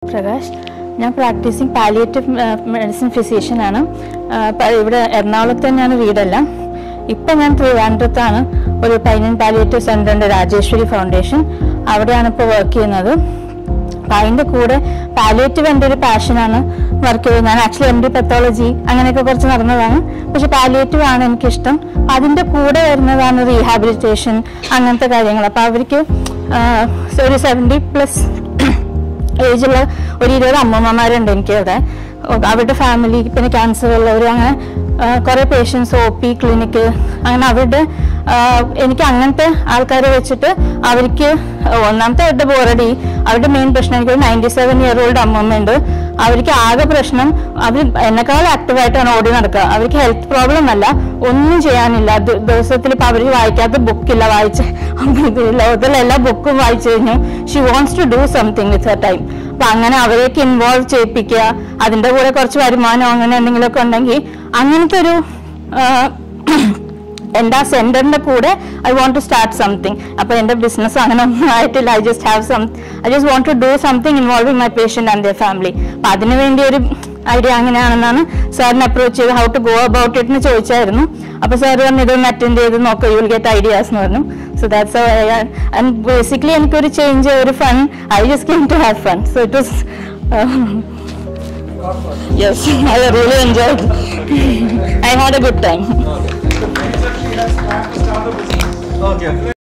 പ്രകാശ്, ഞാൻ practising palliative medicine ഫിസിഷ്യനാണ്. ഇവിടെ എറണാകുളത്ത് തന്നെയാണ് വീടെല്ലാം. ഇപ്പം ഞാൻ ട്രിവാൻഡ്രത്താണ് ഒരു പൈനൻ പാലിയേറ്റീവ് സെൻ്ററിൻ്റെ രാജേശ്വരി ഫൗണ്ടേഷൻ, അവിടെയാണ് ഇപ്പോൾ വർക്ക് ചെയ്യുന്നത്. അപ്പം അതിൻ്റെ കൂടെ പാലിയേറ്റീവ് എൻ്റെ ഒരു പാഷനാണ് വർക്ക് ചെയ്തത്. ഞാൻ ആക്ച്വലി MD പെത്തോളജി അങ്ങനെയൊക്കെ കുറച്ച് നടന്നതാണ്, പക്ഷെ പാലിയേറ്റീവ് ആണ് എനിക്കിഷ്ടം. അതിൻ്റെ കൂടെ വരുന്നതാണ് റീഹാബിലിറ്റേഷൻ അങ്ങനത്തെ കാര്യങ്ങൾ. അപ്പോൾ അവർക്ക് ഒരു 70+ ഏജുള്ള ഒരു 20 അമ്മമ്മമാരുണ്ട് എനിക്കവിടെ. അവരുടെ ഫാമിലി, പിന്നെ ക്യാൻസർ ഉള്ളവർ, അങ്ങനെ കുറേ പേഷ്യൻസ്, OP ക്ലിനിക്ക്, അങ്ങനെ അവരുടെ എനിക്ക് അങ്ങനത്തെ ആൾക്കാരെ വെച്ചിട്ട് അവർക്ക് ഒന്നാമത്തെ അവരുടെ ബോറടി, അവരുടെ മെയിൻ പ്രശ്നം, എനിക്കൊരു 97-year-old അമ്മമ്മയുണ്ട്. അവർക്ക് ആകെ പ്രശ്നം, അവർ എന്നെക്കാൾ ആക്റ്റീവായിട്ടാണ് ഓടി നടക്കുക. അവർക്ക് ഹെൽത്ത് പ്രോബ്ലം അല്ല, ഒന്നും ചെയ്യാനില്ല. ദിവസത്തിൽ ഇപ്പോൾ അവർ വായിക്കാത്ത ബുക്കില്ല, ലോകത്തിലെ എല്ലാ ബുക്കും വായിച്ചു കഴിഞ്ഞു. She wants to do something with her time. അപ്പൊ അങ്ങനെ അവരെയൊക്കെ ഇൻവോൾവ് ചെയ്യിപ്പിക്കുക, അതിൻ്റെ കൂടെ കുറച്ച് വരുമാനം അങ്ങനെ എന്തെങ്കിലുമൊക്കെ ഉണ്ടെങ്കിൽ, അങ്ങനത്തെ ഒരു എൻ്റെ ആ സെന്ററിന്റെ കൂടെ I want to start something. അപ്പൊ എൻ്റെ ബിസിനസ് അങ്ങനെ ഒന്നും ആയിട്ടില്ല. I just want to do something involving my patient and their family. അപ്പൊ അതിനു വേണ്ടി ഒരു ഐഡിയ അങ്ങനെയാണെന്നാണ് സാറിനെ അപ്രോച്ച് ചെയ്ത് how to go about it എന്ന് ചോദിച്ചായിരുന്നു. അപ്പൊ സാർ പറഞ്ഞു ഇതൊന്ന് അറ്റൻഡ് ചെയ്ത് നോക്കാം, യു വിൽ ഗെറ്റ് ഐഡിയാസ് എന്ന് പറഞ്ഞു. സോ ദാറ്റ്സ് ആൻഡ് ബേസിക്കലി എനിക്കൊരു ചേഞ്ച്, ഒരു fun, I just came to have fun. So it was yes, I really enjoyed. I had a good time. Okay.